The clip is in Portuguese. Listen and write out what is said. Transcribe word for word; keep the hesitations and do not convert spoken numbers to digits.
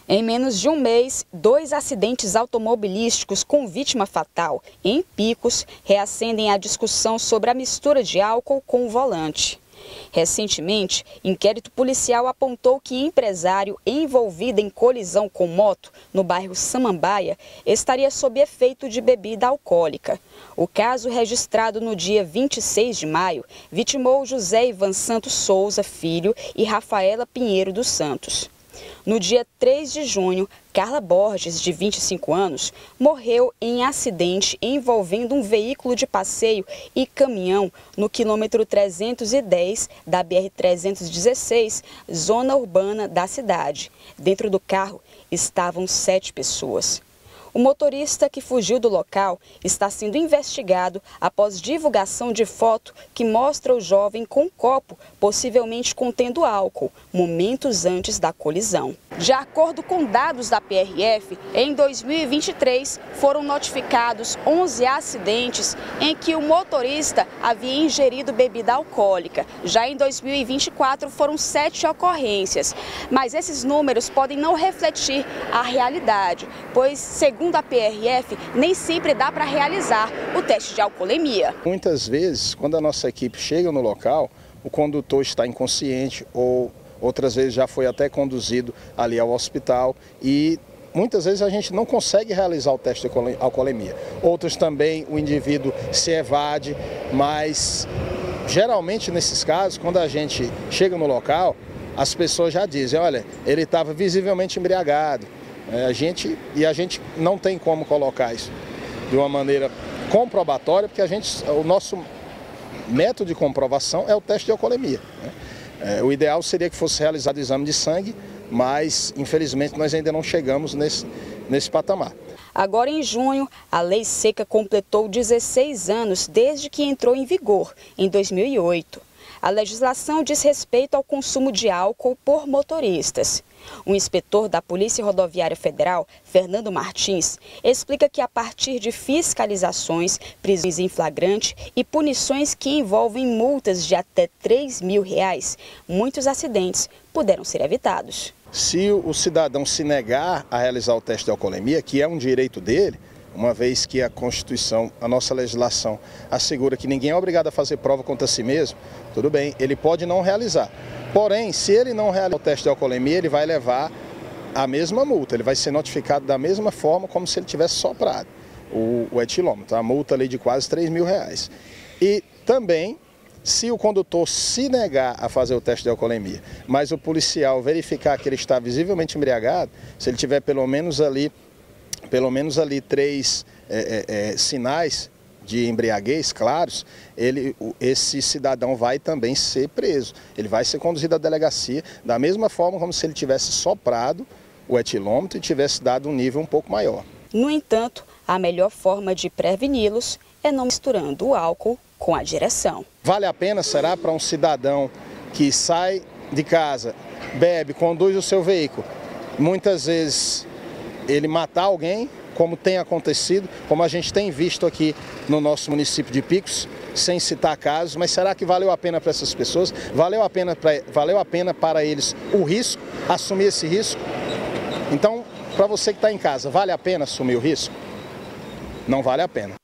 Em menos de um mês, dois acidentes automobilísticos com vítima fatal em Picos reacendem a discussão sobre a mistura de álcool com o volante. Recentemente, inquérito policial apontou que empresário envolvido em colisão com moto no bairro Samambaia estaria sob efeito de bebida alcoólica. O caso, registrado no dia vinte e seis de maio, vitimou José Ivan Santos Souza Filho e Rafaela Pinheiro dos Santos. No dia três de junho, Carla Borges, de vinte e cinco anos, morreu em acidente envolvendo um veículo de passeio e caminhão no quilômetro trezentos e dez da B R trezentos e dezesseis, zona urbana da cidade. Dentro do carro estavam sete pessoas. O motorista que fugiu do local está sendo investigado após divulgação de foto que mostra o jovem com um copo, possivelmente contendo álcool, momentos antes da colisão. De acordo com dados da P R F, em dois mil e vinte e três foram notificados onze acidentes em que o motorista havia ingerido bebida alcoólica. Já em dois mil e vinte e quatro foram sete ocorrências, mas esses números podem não refletir a realidade, pois, segundo Segundo a P R F, nem sempre dá para realizar o teste de alcoolemia. Muitas vezes, quando a nossa equipe chega no local, o condutor está inconsciente ou outras vezes já foi até conduzido ali ao hospital e muitas vezes a gente não consegue realizar o teste de alcoolemia. Outros também o indivíduo se evade, mas geralmente nesses casos, quando a gente chega no local, as pessoas já dizem, olha, ele estava visivelmente embriagado. É, a gente, e a gente não tem como colocar isso de uma maneira comprobatória, porque a gente, o nosso método de comprovação é o teste de alcoolemia, né? É, o ideal seria que fosse realizado o exame de sangue, mas infelizmente nós ainda não chegamos nesse, nesse patamar. Agora em junho, a lei seca completou dezesseis anos desde que entrou em vigor, em dois mil e oito. A legislação diz respeito ao consumo de álcool por motoristas. O inspetor da Polícia Rodoviária Federal, Fernando Martins, explica que a partir de fiscalizações, prisões em flagrante e punições que envolvem multas de até três mil reais, muitos acidentes puderam ser evitados. Se o cidadão se negar a realizar o teste de alcoolemia, que é um direito dele, uma vez que a Constituição, a nossa legislação, assegura que ninguém é obrigado a fazer prova contra si mesmo, tudo bem, ele pode não realizar. Porém, se ele não realizar o teste de alcoolemia, ele vai levar a mesma multa, ele vai ser notificado da mesma forma como se ele tivesse soprado o, o etilômetro, a multa ali de quase três mil reais. E também, se o condutor se negar a fazer o teste de alcoolemia, mas o policial verificar que ele está visivelmente embriagado, se ele tiver pelo menos ali pelo menos ali três é, é, sinais de embriaguez claros, ele, esse cidadão vai também ser preso. Ele vai ser conduzido à delegacia da mesma forma como se ele tivesse soprado o etilômetro e tivesse dado um nível um pouco maior. No entanto, a melhor forma de preveni-los é não misturando o álcool com a direção. Vale a pena, será, para um cidadão que sai de casa, bebe, conduz o seu veículo, muitas vezes ele matar alguém, como tem acontecido, como a gente tem visto aqui no nosso município de Picos, sem citar casos, mas será que valeu a pena para essas pessoas? Valeu a pena pra, valeu a pena para eles o risco, assumir esse risco? Então, para você que está em casa, vale a pena assumir o risco? Não vale a pena.